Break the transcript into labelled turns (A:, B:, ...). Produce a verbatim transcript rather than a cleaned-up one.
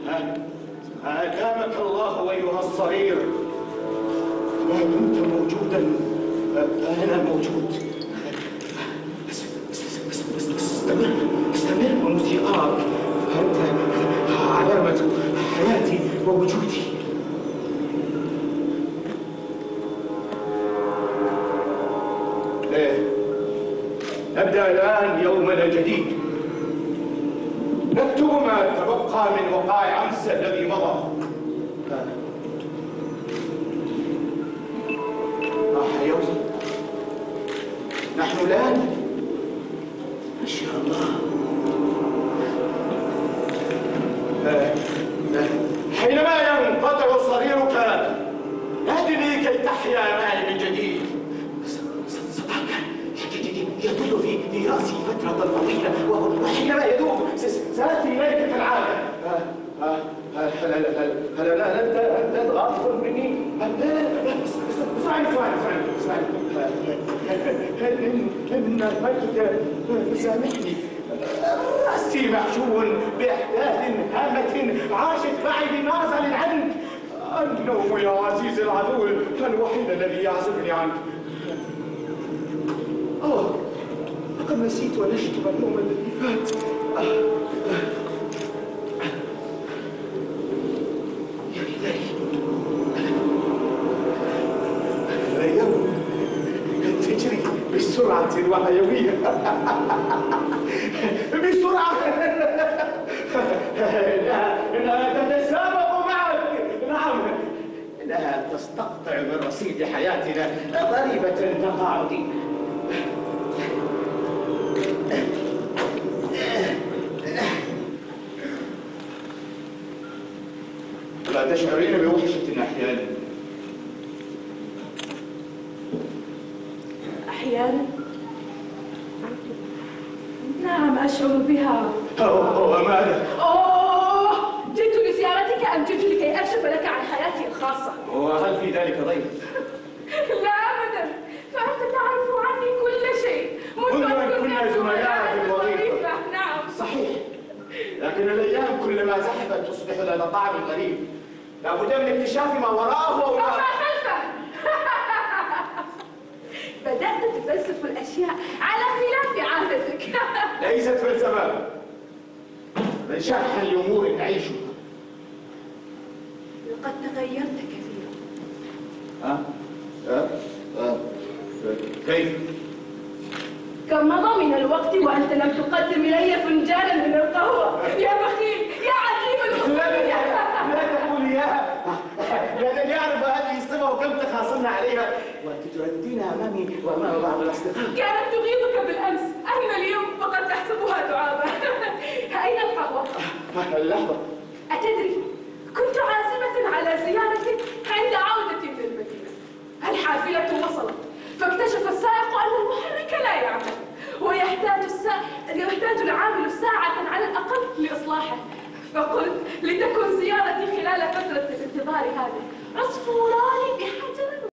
A: أدامك الله أيها الصغير. ما دمت موجودا فأنا موجود. استمر استمر بموسيقاك، أنت علامة حياتي ووجودي. نبدأ الآن يومنا الجديد، نكتب ما تبقى من وقائع أمس الذي مضى. راح يوم نحن الآن ما شاء الله حينما ينقطع صغيرك اهدني كي تحيا معي من جديد. صداك يطول في في راسي فترة طويلة، وحينما يذوب سأتي إليك كالعادة. هل لا أنت غاضب مني؟ اسمعني اسمعني اسمعني اسمعني إن أغفلتك فسامحني. رأسي محشو بأحداث هامة عاشت معي بمعزل عنك. النوم يا عزيزي العدو الوحيد الذي يعزلني عنك. أوه، لقد نسيت ونشتم اليوم الذي فات. آه. آه. يا إلهي، الأيام تجري بسرعة وحيوية. بسرعة إنها تتسابق معك. نعم، إنها تستقطع من رصيد حياتنا ضريبة تقاعدية. لا تشعرين بوحشة أحيانا؟
B: أحيانا؟ نعم أشعر بها.
A: أوه ماذا؟
B: أوه، جئت لزيارتك أم جئت لكي أكشف لك عن حياتي الخاصة؟
A: وهل في ذلك ضير؟
B: لا أبدا، فأنت تعرف عني كل شيء
A: منذ أن كنا زملاء في الوظيفة.
B: نعم
A: صحيح، لكن الأيام كلما زحفت تصبح لنا طعم غريب، لا بد من اكتشاف ما وراءه أو
B: ما خلفه. بدأت تفلسف الأشياء على خلاف عادتك.
A: ليست فلسفة، بل شرحا لأمور نعيشها.
B: لقد تغيرت كثيرا.
A: ها؟ أه؟ أه؟ كيف؟
B: كم مضى من الوقت وأنت لم تقدم إلي فنجانا من القهوة؟ يا بخيل، يا عجيب الأسلوب.
A: لا تقولي يا لأنني أعرف هذه الصفة وكم تخاصمنا عليها، وأنت ترددينها أمامي وأمام بعض الأصدقاء.
B: كانت تغيظك بالأمس، أما اليوم فقد تحسبها دعابة. أين القهوة؟
A: اللحظة.
B: أتدري، كنت عازمة على زيارتك عند عودتي من المدينة. الحافلة وصلت، فاكتشف السائق أن المحرك لا يعمل، ويحتاج السا... يحتاج العامل ساعة على الأقل لإصلاحه. فقلت لتكن زيارتي خلال فترة الانتظار هذه عصفوران بحجر